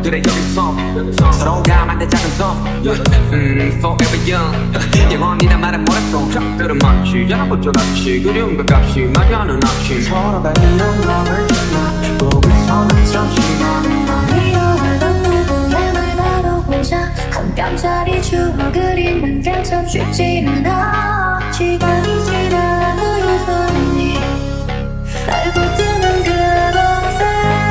그래 여기서 서로 감안된 작은 섬 Forever young 영원이란 말은 뭐랬어 들은 마치 자랑꽃저 같이 그리움과 값이 맞이하는 아침 서로가 있는 맘을 지나 보고서는 잠시만 미워하던 누구의 말 다뤄보자 한 뼘짜리 추억을 잊는 게 참 쉽지는 않아 시간이 지나도 여전히 날 붙드는 그 밤새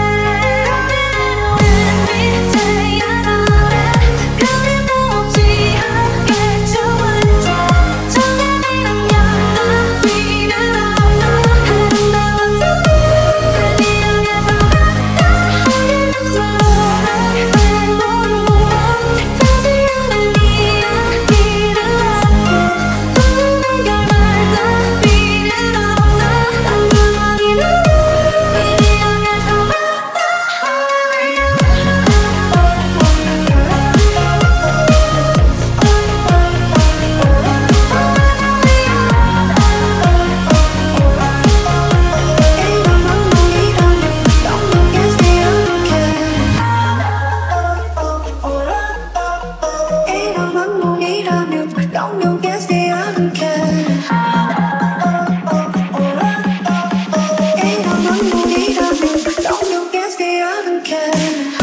밑에 야간에 그림도 없이 함께 춤을 춰 정답이란 따위는 없어 아름다운 날 향해서 하긴 서로를 외로워 사지 않을 이야기를 하고 부르는 결말 따위는 없어 안녕하기는 이리 향해서 이런 악몽이라면 영영 깨지 않게 이런 악몽이라면 영영 깨지 않게